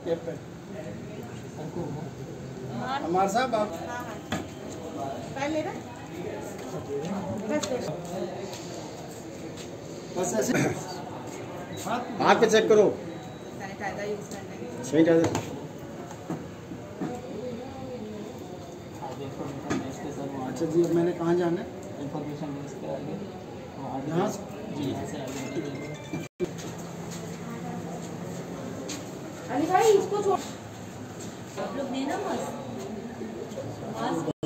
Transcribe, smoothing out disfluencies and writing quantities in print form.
हमारे साहब आप पहले ना बस ऐसे हाथ पे चेक करो। सैनिटाइजर यूज करना है। सैनिटाइजर अच्छा जी, अब मैंने कहाँ जाना है? इन्फॉर्मेशन इसके आगे यहाँ जी यहाँ से आगे अली भाई इसको छोड़ आप लोग देना बस।